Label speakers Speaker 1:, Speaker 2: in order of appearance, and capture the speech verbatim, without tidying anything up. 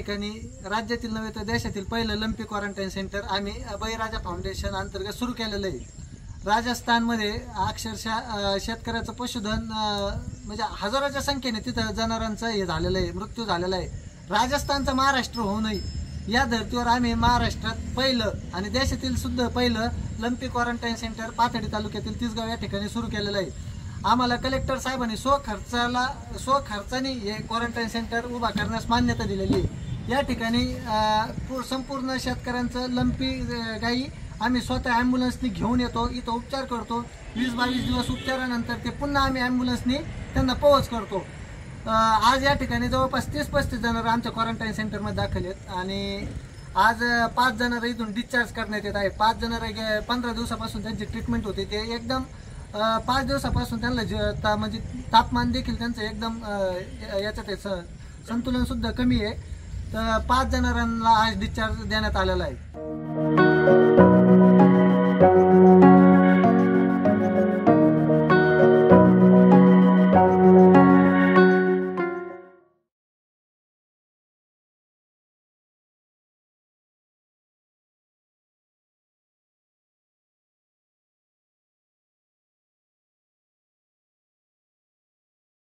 Speaker 1: ठिकाणी राज्यातील नव्हे तर देशातील पहिलं लंपी क्वारंटाईन सेंटर आम्ही बळीराजा फाउंडेशन अंतर्गत सुरू केलेलं आहे। राजस्थानमध्ये अक्षरशः शेतकऱ्याचं पशुधन म्हणजे हजारोच्या संख्येने तिथं जनावरांचं हे झालेलं आहे, मृत्यू झालेला आहे। राजस्थानचं महाराष्ट्र होऊ नये या धर्तीवर आम्ही महाराष्ट्रात पहिलं आणि देशातील सुद्धा पहिलं लंपी क्वारंटाईन सेंटर पाथर्डी तालुक्यातील तिसगाव या ठिकाणी सुरू केलेलं आहे। आम्हाला कलेक्टर साहेबांनी स्व खर्चाला स्व खर्चाने हे क्वारंटाईन सेंटर उभा करण्यास मान्यता दिलेली आहे। या ठिकाणी संपूर्ण शेतकऱ्यांचं लंपी गायी आम्ही स्वतः ॲम्ब्युलन्सनी घेऊन येतो, इथं उपचार करतो। वीस बावीस दिवस उपचारानंतर ते पुन्हा आम्ही ॲम्ब्युलन्सनी त्यांना पोहोच करतो। आज या ठिकाणी जवळपास तीस पस्तीस जणांना आमच्या क्वारंटाईन सेंटरमध्ये दाखल आहेत आणि आज पाच जणांना इथून डिस्चार्ज करण्यात येत आहे। पाच जणांना पंधरा दिवसापासून त्यांची ट्रीटमेंट होते, ते एकदम पाच दिवसापासून त्यांना म्हणजे तापमान देखील त्यांचं एकदम याच्यात संतुलन सुद्धा कमी आहे। तर पाच जणांना आज डिस्चार्ज देण्यात आलेला आहे।